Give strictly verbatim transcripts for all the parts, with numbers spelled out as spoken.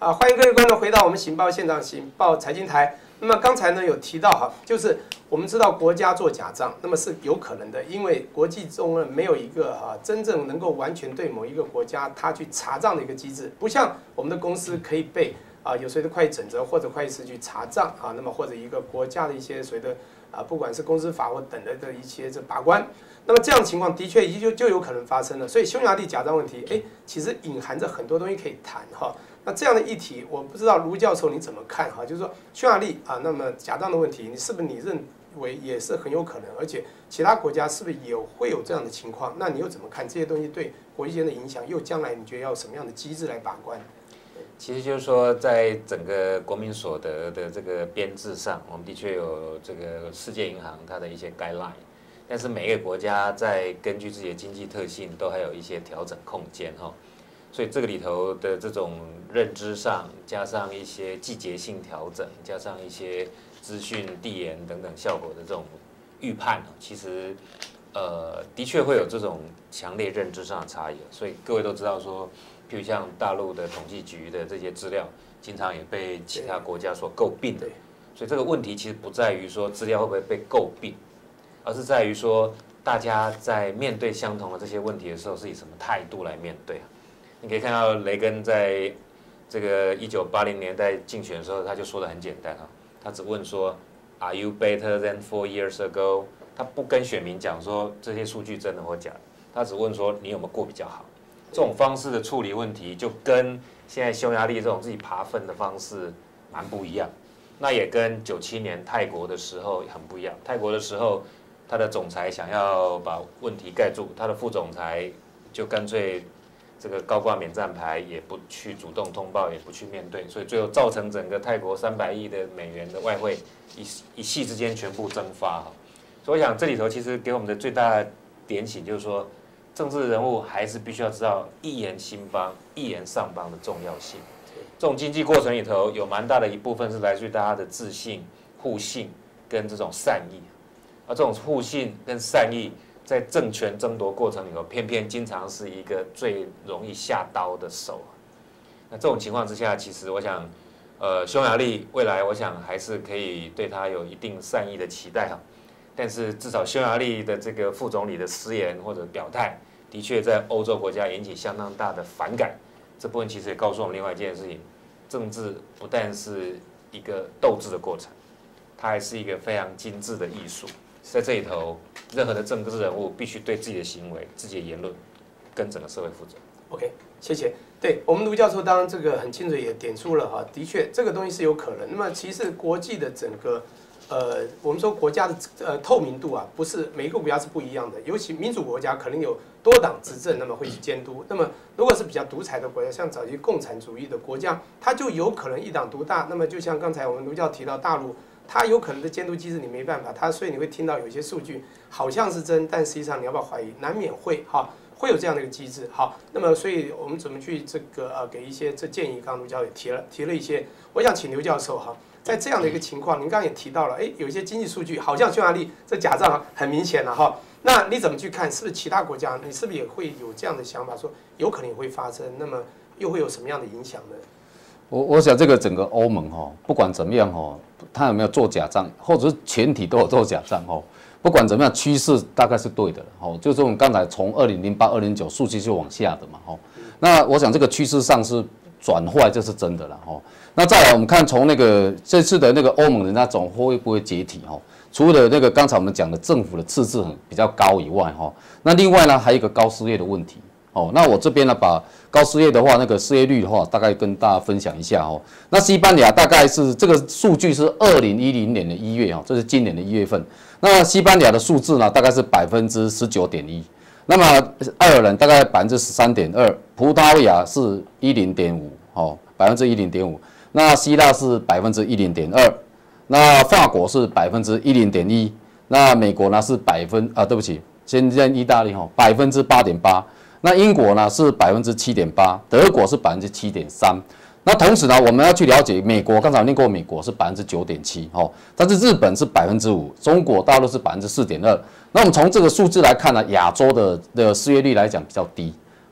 啊，欢迎各位观众回到我们《醒报现场》《醒报财经台》。那么刚才呢有提到哈，就是我们知道国家做假账，那么是有可能的，因为国际中呢没有一个哈真正能够完全对某一个国家它去查账的一个机制，不像我们的公司可以被啊有谁的会计准则或者会计师去查账啊，那么或者一个国家的一些谁的啊不管是公司法或等的的一些这把关。那么这样的情况的确就就有可能发生了，所以匈牙利假账问题，哎，其实隐含着很多东西可以谈哈。那这样的议题，我不知道卢教授你怎么看哈？就是说匈牙利啊，那么假账的问题，你是不是你认为也是很有可能，而且其他国家是不是也会有这样的情况？那你又怎么看这些东西对国际间的影响？又将来你觉得要有什么样的机制来把关？ 其实就是说，在整个国民所得的这个编制上，我们的确有这个世界银行它的一些 guideline。但是每个国家在根据自己的经济特性，都还有一些调整空间哈，所以这个里头的这种认知上，加上一些季节性调整，加上一些资讯递延等等效果的这种预判，其实呃的确会有这种强烈认知上的差异。所以各位都知道说，譬如像大陆的统计局的这些资料，经常也被其他国家所诟病的。所以这个问题其实不在于说资料会不会被诟病，而是在于说，大家在面对相同的这些问题的时候，是以什么态度来面对啊？你可以看到雷根在这个一九八零年代竞选的时候，他就说的很简单啊，他只问说 ，Are you better than four years ago？ 他不跟选民讲说这些数据真的或假的，他只问说你有没有过比较好。这种方式的处理问题，就跟现在匈牙利这种自己爬分的方式蛮不一样。那也跟九七年泰国的时候很不一样。泰国的时候，他的总裁想要把问题盖住，他的副总裁就干脆这个高挂免战牌，也不去主动通报，也不去面对，所以最后造成整个泰国三百亿的美元的外汇一一夕之间全部蒸发。所以我想这里头其实给我们的最大的点醒就是说，政治人物还是必须要知道一言兴邦、一言丧邦的重要性。这种经济过程里头有蛮大的一部分是来自于大家的自信、互信跟这种善意。而这种互信跟善意，在政权争夺过程里头，偏偏经常是一个最容易下刀的手。那这种情况之下，其实我想，呃，匈牙利未来我想还是可以对他有一定善意的期待哈。但是至少匈牙利的这个副总理的失言或者表态，的确在欧洲国家引起相当大的反感。这部分其实也告诉我们另外一件事情：政治不但是一个斗智的过程，它还是一个非常精致的艺术。在这里头，任何的政治人物必须对自己的行为、自己的言论跟整个社会负责。 OK， 谢谢。对我们卢教授，当然这个很清楚也点出了哈，的确这个东西是有可能。那么其实国际的整个呃，我们说国家的呃透明度啊，不是每一个国家是不一样的，尤其民主国家可能有多党执政，那么会去监督。那么如果是比较独裁的国家，像早期共产主义的国家，它就有可能一党独大。那么就像刚才我们卢教提到大陆。它有可能的监督机制你没办法，它所以你会听到有一些数据好像是真，但实际上你要不要怀疑，难免会哈会有这样的一个机制。好，那么所以我们怎么去这个呃给一些这建议？刚刚卢教授也提了提了一些，我想请刘教授哈，在这样的一个情况，您刚刚也提到了，哎，有一些经济数据好像匈牙利这假账很明显了哈，那你怎么去看？是不是其他国家你是不是也会有这样的想法，说有可能也会发生？那么又会有什么样的影响呢？ 我我想这个整个欧盟哈，不管怎么样哈，它有没有做假账，或者是全体都有做假账哈，不管怎么样，趋势大概是对的哈。就是我们刚才从二零零八、二零零九数据就往下的嘛哈。那我想这个趋势上是转坏，这是真的了哈。那再来我们看从那个这次的那个欧盟的那种会不会解体哈？除了那个刚才我们讲的政府的赤字很比较高以外哈，那另外呢还有一个高失业的问题。哦，那我这边呢，把高失业的话，那个失业率的话，大概跟大家分享一下哦。那西班牙大概是这个数据是二零一零年的一月哈，这是今年的一月份。那西班牙的数字呢，大概是百分之十九点一。那么爱尔兰大概百分之十三点二，葡萄牙是一零点五，哦，百分之一零点五。那希腊是百分之一零点二，那法国是百分之一零点一，那美国呢是百分啊，对不起，先先意大利哈，百分之八点八。那英国呢是百分之七点八，德国是百分之七点三。那同时呢，我们要去了解美国，刚才我念过，美国是百分之九点七，哦，但是日本是百分之五，中国大陆是百分之四点二。那我们从这个数字来看呢，亚洲的的失业率来讲比较低，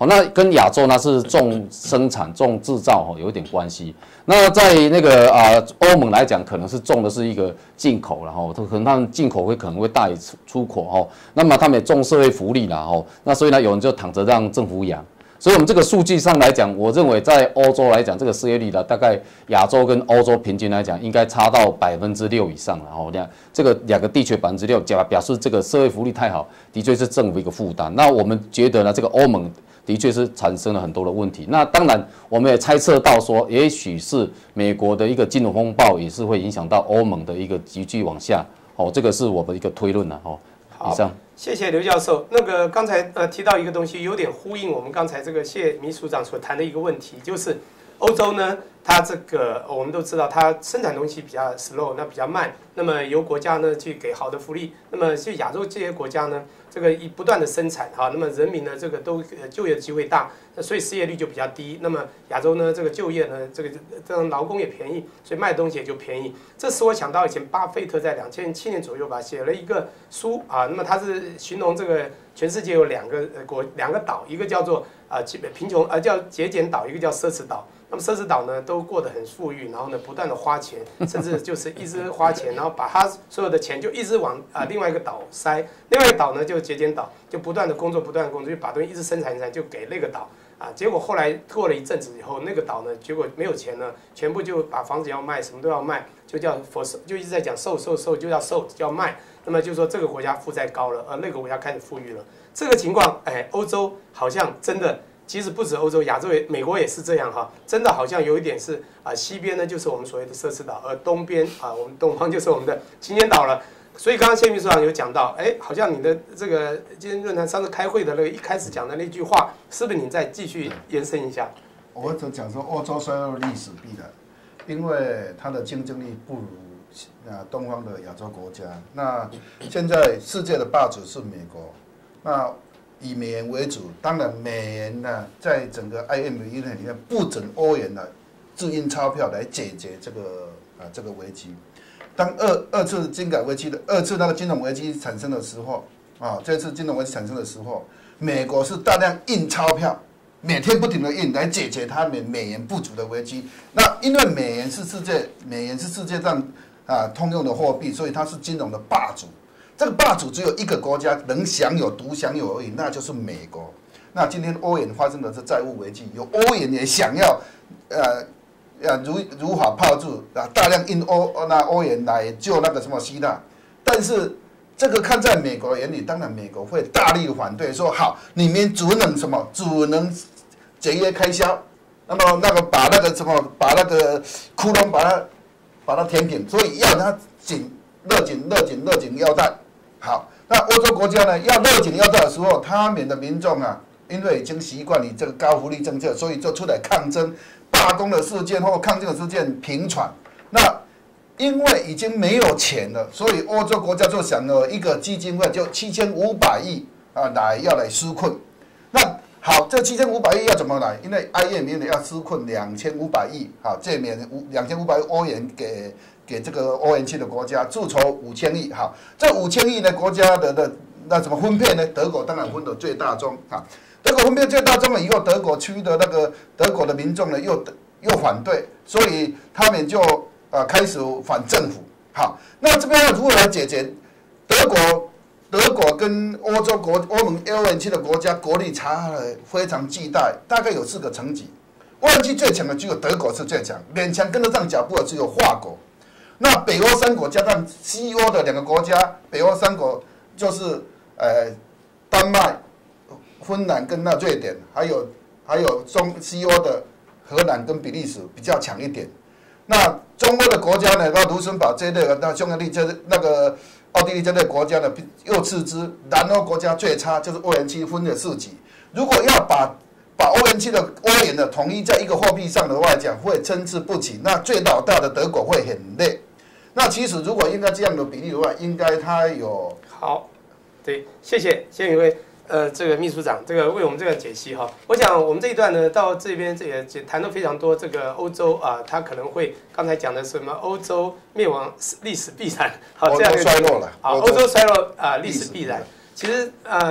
好，那跟亚洲呢是重生产、重制造哈有一点关系。那在那个啊欧盟来讲，可能是重的是一个进口然后可能他们进口会可能会大于出口哈。那么他们也重社会福利啦哈。那所以呢，有人就躺着让政府养。所以，我们这个数据上来讲，我认为在欧洲来讲，这个失业率呢，大概亚洲跟欧洲平均来讲，应该差到百分之六以上了。哦，那这个两个地区百分之六，表表示这个社会福利太好，的确是政府一个负担。那我们觉得呢，这个欧盟的确是产生了很多的问题。那当然，我们也猜测到说，也许是美国的一个金融风暴，也是会影响到欧盟的一个急剧往下。哦，这个是我们一个推论了。哦，以上。 谢谢刘教授。那个刚才呃提到一个东西，有点呼应我们刚才这个谢秘书长所谈的一个问题，就是欧洲呢，它这个我们都知道，它生产东西比较 slow， 那比较慢。那么由国家呢去给好的福利，那么就亚洲这些国家呢，这个一不断的生产哈，那么人民呢这个都就业的机会大，所以失业率就比较低。那么亚洲呢这个就业呢这个这种劳工也便宜，所以卖东西也就便宜。这使我想到以前巴菲特在两千零七年左右吧写了一个书啊，那么他是形容这个全世界有两个国两个岛，一个叫做啊贫穷啊叫节俭岛，一个叫奢侈岛。那么奢侈岛呢，都过得很富裕，然后呢，不断的花钱，甚至就是一直花钱，然后把他所有的钱就一直往啊、呃、另外一个岛塞，另外一个岛呢就节俭岛，就不断的工作，不断的工作，就把东西一直生产生产，就给那个岛啊。结果后来过了一阵子以后，那个岛呢，结果没有钱了，全部就把房子要卖，什么都要卖，就叫 for 就一直在讲售售售，就要售就要卖。那么就说这个国家负债高了，而那个国家开始富裕了。这个情况，哎，欧洲好像真的。其实不止欧洲，亚洲也，美国也是这样哈，真的好像有一点是啊，西边呢就是我们所谓的奢侈岛，而东边啊，我们东方就是我们的青年岛了。所以刚刚谢秘书长有讲到，哎，好像你的这个今天论坛上次开会的那个一开始讲的那句话，是不是你再继续延伸一下？ 我就讲说，欧洲衰落历史必然，因为它的竞争力不如啊东方的亚洲国家。那现在世界的霸主是美国，那。以美元为主，当然美元呢，在整个 I M F 里面不准欧元呢自印钞票来解决这个啊这个危机。当二二次金改危机的二次那个金融危机产生的时候啊，这次金融危机产生的时候，美国是大量印钞票，每天不停的印来解决他们美元不足的危机。那因为美元是世界美元是世界上啊通用的货币，所以它是金融的霸主。这个霸主只有一个国家能享有、独享有而已，那就是美国。那今天欧元发生的是债务危机，有欧元也想要，呃，呃如如法炮制啊，大量印欧那欧元来救那个什么希腊。但是这个看在美国眼里，当然美国会大力反对，说好，你们只能什么，只能节约开销，那么那个把那个什么，把那个窟窿把它把它填平，所以要它紧勒紧勒紧勒紧腰带。好，那欧洲国家呢，要勒紧腰带的时候，他们的民众啊，因为已经习惯你这个高福利政策，所以就出来抗争、罢工的事件或抗争的事件频传。那因为已经没有钱了，所以欧洲国家就想了一个基金会，就七千五百亿啊，来要来纾困。那好，这七千五百亿要怎么来？因为 I M F 要纾困两千五百亿，好，借免两千五百欧元给。给这个欧元区的国家驻筹五千亿，好，这五千亿呢，国家的的那怎么分配呢？德国当然分得最大宗啊，德国分配最大宗了以后，德国区的那个德国的民众呢又又反对，所以他们就呃开始反政府。好，那这边要如何来解决？德国德国跟欧洲国欧盟欧元区的国家国力差了非常巨大，大概有四个层级。欧元区最强的只有德国是最强，勉强跟得上脚步的只有法国。那北欧三国加上西欧的两个国家，北欧三国就是呃丹麦、芬兰跟那瑞典，还有还有中西欧的荷兰跟比利时比较强一点。那中欧的国家呢，那卢森堡这类的，那匈牙利这那个奥地利这类国家呢又次之。南欧国家最差，就是欧元区分了四级。如果要把把欧元区的欧元的统一在一个货币上的话讲，会参差不齐。那最老大的德国会很累。那其实如果应该这样的比例的话，应该它有好，对，谢谢谢谢一位呃这个秘书长这个为我们这个解析哈。我想我们这一段呢到这边这也谈了非常多这个欧洲啊，它可能会刚才讲的什么欧洲灭亡历史必然，好这样衰落了啊，欧洲衰落啊历史必然。其实呃。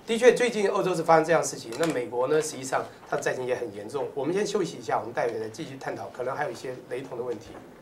的确，最近欧洲是发生这样的事情，那美国呢，实际上它的债情也很严重。我们先休息一下，我们待会呢继续探讨，可能还有一些雷同的问题。